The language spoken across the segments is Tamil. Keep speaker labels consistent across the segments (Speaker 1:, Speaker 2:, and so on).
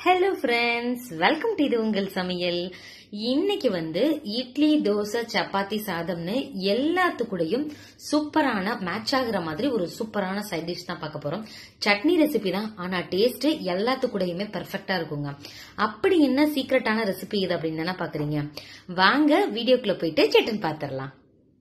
Speaker 1: ஹலோ ஃப்ரெண்ட்ஸ், வெல்கம் டு இது உங்கள் சமையல். இன்னைக்கு இட்லி, தோசை, சப்பாத்தி, சாதம்னு எல்லாத்துக்கூடையும் சூப்பரான மேட்ச் ஆகுற மாதிரி ஒரு சூப்பரான சைட் டிஷ் தான் பார்க்க போறோம். சட்னி ரெசிபி தான், ஆனா டேஸ்ட் எல்லாத்துக்கூடையுமே பெர்ஃபெக்டா இருக்குங்க. அப்படி என்ன சீக்ரெட்டான ரெசிபி இது அப்படின்னு தானே பாக்குறீங்க? வாங்க வீடியோக்குள்ள போயிட்டு சட்டன் பாத்திரலாம்.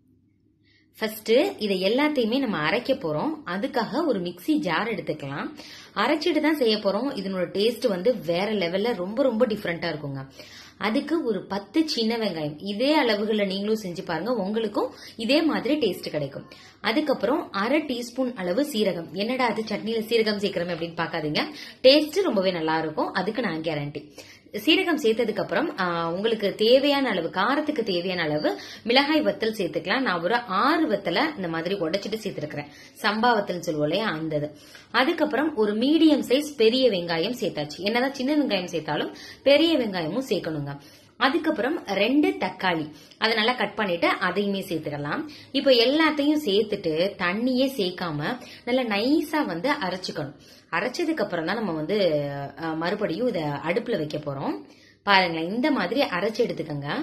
Speaker 1: ஃபர்ஸ்ட் இதை எல்லாத்தையுமே நம்ம அரைக்க போறோம். அதுக்காக ஒரு மிக்ஸி ஜார் எடுத்துக்கலாம். அரைச்சிட்டு தான் செய்ய போறோம். இதனோட டேஸ்ட் வேற லெவல்ல ரொம்ப ரொம்ப டிஃபரெண்டா இருக்குங்க. அதுக்கு ஒரு 10 சின்ன வெங்காயம், இதே அளவுகளை நீங்களும் செஞ்சு பாருங்க, உங்களுக்கும் இதே மாதிரி டேஸ்ட் கிடைக்கும். அதுக்கப்புறம் 1/2 டீஸ்பூன் அளவு சீரகம். என்னடா அது சட்னியில சீரகம் சேர்க்கிறோம் அப்படின்னு பாக்காதீங்க, டேஸ்ட் ரொம்பவே நல்லா இருக்கும். அதுக்கு நான் கேரண்டி. சீரகம் சேர்த்ததுக்கு அப்புறம் உங்களுக்கு தேவையான அளவு, காரத்துக்கு தேவையான அளவு மிளகாய் வத்தல் சேர்த்துக்கலாம். நான் ஒரு 6 வத்தலை இந்த மாதிரி உடைச்சிட்டு சேர்த்திருக்கிறேன். சம்பா வத்தல் சொல்லுவோம் இல்லையா, அந்த. அதுக்கப்புறம் ஒரு மீடியம் சைஸ் பெரிய வெங்காயம் சேர்த்தாச்சு. என்னதான் சின்ன வெங்காயம் சேர்த்தாலும் பெரிய வெங்காயமும் சேர்க்கணுங்க. அதுக்கப்புறம் 2 தக்காளி, அதை நல்லா கட் பண்ணிட்டு அதையுமே சேர்த்துக்கலாம். இப்போ எல்லாத்தையும் சேர்த்துட்டு தண்ணியே சேர்க்காம நல்லா நைஸா அரைச்சுக்கணும். அரைச்சதுக்கு அப்புறம் தான் நம்ம மறுபடியும் இத அடுப்புல வைக்க போறோம். பாருங்களேன், இந்த மாதிரி அரைச்சு எடுத்துக்கங்க.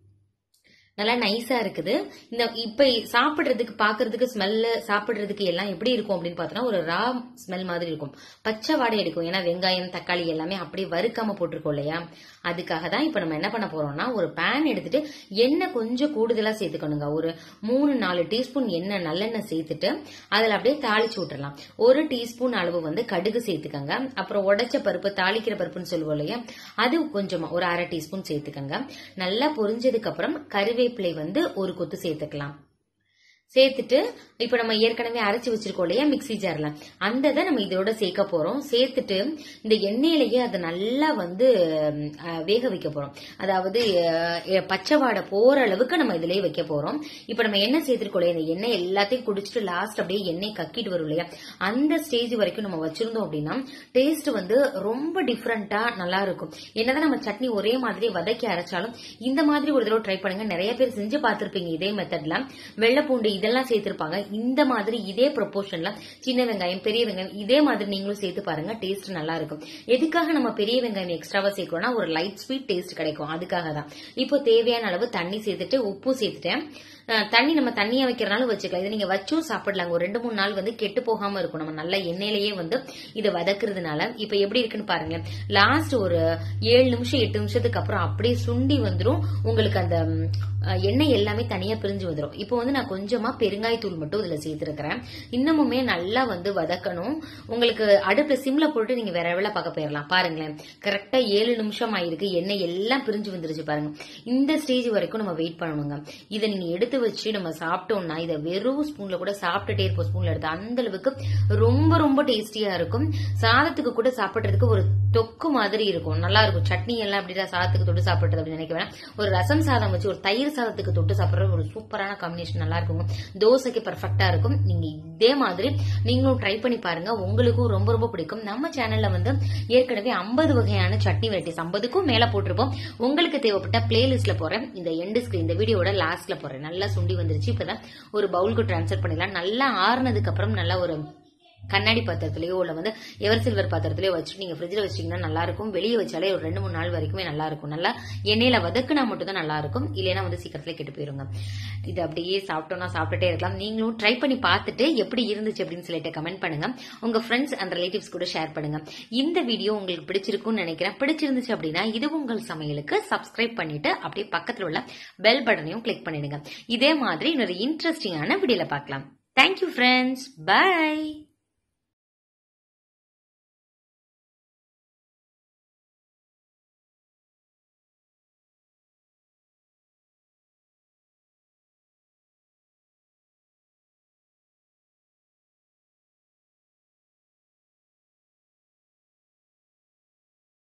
Speaker 1: நல்லா நைஸா இருக்குது. இந்த இப்ப சாப்பிடுறதுக்கு, பாக்குறதுக்கு, ஸ்மெல்லு, சாப்பிடுறதுக்கு எல்லாம் எப்படி இருக்கும் அப்படின்னு பார்த்தோம்னா ஒரு ரா ஸ்மெல் மாதிரி இருக்கும், பச்சை வாடை எடுக்கும். ஏன்னா வெங்காயம், தக்காளி எல்லாமே அப்படியே வறுக்காம போட்டிருக்கோம் இல்லையா, அதுக்காக தான். இப்ப நம்ம என்ன பண்ண போறோம்னா ஒரு பேன் எடுத்துட்டு எண்ணெய் கொஞ்சம் கூடுதலா சேர்த்துக்கணுங்க. ஒரு 3-4 டீஸ்பூன் எண்ணெய், நல்லெண்ணெய் சேர்த்துட்டு அதுல அப்படியே தாளிச்சு விட்டுறலாம். 1 டீஸ்பூன் அளவு கடுகு சேர்த்துக்கங்க. அப்புறம் உடைச்ச பருப்பு, தாளிக்கிற பருப்புன்னு சொல்லுவோம் இல்லையா, அது கொஞ்சமா ஒரு 1/2 டீஸ்பூன் சேர்த்துக்கங்க. நல்லா பொரிஞ்சதுக்கு அப்புறம் கருவேப்பிலை ஒரு கொத்து சேர்த்துக்கலாம். சேர்த்துட்டு இப்ப நம்ம ஏற்கனவே அரைச்சு வச்சிருக்கோம் இல்லையா மிக்ஸி ஜார்ல, அந்த நம்ம இதோட சேர்க்க போறோம். சேர்த்துட்டு இந்த எண்ணெயிலேயே அதை நல்லா வேக வைக்க போறோம். அதாவது பச்சை வாடை போற அளவுக்கு நம்ம இதுலயே வைக்க போறோம். இப்ப நம்ம எண்ணெய் சேர்த்திருக்கோம் இல்லையா, இந்த எண்ணெய் எல்லாத்தையும் குடிச்சிட்டு லாஸ்ட் அப்படியே எண்ணெய் கக்கிட்டு வரும் இல்லையா, அந்த ஸ்டேஜ் வரைக்கும் நம்ம வச்சிருந்தோம் அப்படின்னா டேஸ்ட் ரொம்ப டிஃபரெண்டா நல்லா இருக்கும். என்னதான் நம்ம சட்னி ஒரே மாதிரி வதக்கி அரைச்சாலும் இந்த மாதிரி ஒரு தடவை ட்ரை பண்ணுங்க. நிறைய பேர் செஞ்சு பார்த்திருப்பீங்க இதே மெத்தட்ல. வெள்ளை பூண்டு இதெல்லாம் சேர்த்திருப்பாங்க. இந்த மாதிரி இதே ப்ரொபோர்ஷன்ல சின்ன வெங்காயம், பெரிய வெங்காயம் இதே மாதிரி நீங்களும் சேர்த்து பாருங்க, டேஸ்ட் நல்லா இருக்கும். எதுக்காக நம்ம பெரிய வெங்காயம் எக்ஸ்ட்ராவா சேர்க்கிறோம்னா ஒரு லைட் ஸ்வீட் டேஸ்ட் கிடைக்கும், அதுக்காக தான். இப்போ தேவையான அளவு தண்ணி சேர்த்துட்டு உப்பு சேர்த்துட்டேன். தண்ணி நம்ம தண்ணியா வைக்கிறனாலும் வச்சுக்கலாம். இதை நீங்க வச்சும் சாப்பிடலாங்க. ஒரு 2-3 நாள் கெட்டு போகாம இருக்கும், நம்ம நல்ல எண்ணெயிலேயே இதை வதக்குறதுனால. இப்ப எப்படி இருக்குன்னு பாருங்க. லாஸ்ட் ஒரு 7 நிமிஷம் 8 நிமிஷத்துக்கு அப்புறம் அப்படியே சுண்டி வந்துரும். உங்களுக்கு அந்த எண்ணெய் எல்லாமே தனியா பிரிஞ்சு வந்துடும். இப்போ நான் கொஞ்சமா பெருங்காயத்தூள் மட்டும் இதுல சேர்த்திருக்கிறேன். இன்னமுமே நல்லா வதக்கணும். உங்களுக்கு அடுப்புல சிம்ல போட்டு நீங்க வேற வேலை பார்க்க போயிடலாம். பாருங்களேன், கரெக்டா 7 நிமிஷம் ஆயிருக்கு, எண்ணெய் எல்லாம் பிரிஞ்சு வந்துருச்சு பாருங்க. இந்த ஸ்டேஜ் வரைக்கும் நம்ம வெயிட் பண்ணணுங்க. இதை நீங்க எடுத்து வச்சு நம்ம சாப்பிட்டோம்னா இதை வெறும் ஸ்பூன்ல கூட சாப்பிட்டுட்டே இருப்போம். ஸ்பூன்ல எடுத்து அந்த அளவுக்கு ரொம்ப ரொம்ப டேஸ்டியா இருக்கும். சாதத்துக்கு கூட சாப்பிடுறதுக்கு ஒரு தொக்கு மாதிரி இருக்கும், நல்லா இருக்கும். சட்னி எல்லாம் அப்படிதான் சாதத்துக்கு தொட்டு சாப்பிடுறது அப்படின்னு நினைக்க வேணாம். ஒரு ரசம் சாதம் வச்சு ஒரு தயிர் சாதத்துக்கு தொட்டு சாப்பிடுற ஒரு சூப்பரான காம்பினேஷன், நல்லா இருக்கும். தோசைக்கு பெர்ஃபெக்டா இருக்கும். நீங்க இதே மாதிரி நீங்களும் ட்ரை பண்ணி பாருங்க, உங்களுக்கும் ரொம்ப ரொம்ப பிடிக்கும். நம்ம சேனல்ல ஏற்கனவே 50 வகையான சட்னி வெரைட்டிஸ் 50க்கும் மேல போட்டிருப்போம். உங்களுக்கு தேவைப்பட்ட பிளேலிஸ்ட்ல போறேன், இந்த எண்ட் ஸ்கிரீன் இந்த வீடியோட லாஸ்ட்ல போறேன். நல்லா சுண்டி வந்துருச்சு. இப்பதான் ஒரு பவுலுக்கு டிரான்ஸ்ஃபர் பண்ணிடலாம். நல்லா ஆறுனதுக்கு அப்புறம் நல்லா ஒரு கண்ணாடி பாத்திரத்திலயோ இல்ல எவர் சில்வர் பாத்திரத்திலயோ வச்சுட்டு நீங்க ஃப்ரிட்ஜ்ல வச்சீங்கன்னா நல்லா இருக்கும். வெளியே வச்சாலே ஒரு 2-3 நாள் வரைக்குமே நல்லா இருக்கும். நல்லா எண்ணெயில வதக்குனா மட்டும் தான் நல்லா இருக்கும், இல்லைன்னா சீக்கிரத்துல கெட்டு போயிருங்க. இது அப்படியே சாப்பிட்டோம்னா சாப்பிட்டுட்டே இருக்கலாம். நீங்களும் ட்ரை பண்ணி பார்த்துட்டு எப்படி இருந்துச்சு அப்படின்னு சொல்லிட்டு கமெண்ட் பண்ணுங்க. உங்க ஃப்ரெண்ட்ஸ் அண்ட் ரிலேட்டிவ்ஸ் கூட ஷேர் பண்ணுங்க. இந்த வீடியோ உங்களுக்கு பிடிச்சிருக்கும்னு நினைக்கிறேன். பிடிச்சிருந்துச்சு அப்படின்னா இது உங்கள் சமையலுக்கு சப்ஸ்கிரைப் பண்ணிட்டு அப்படியே பக்கத்துல உள்ள பெல் பட்டனையும் கிளிக் பண்ணிடுங்க. இதே மாதிரி இன்னொரு இன்ட்ரெஸ்டிங்கான வீடியோல பார்க்கலாம். Thank you friends, by.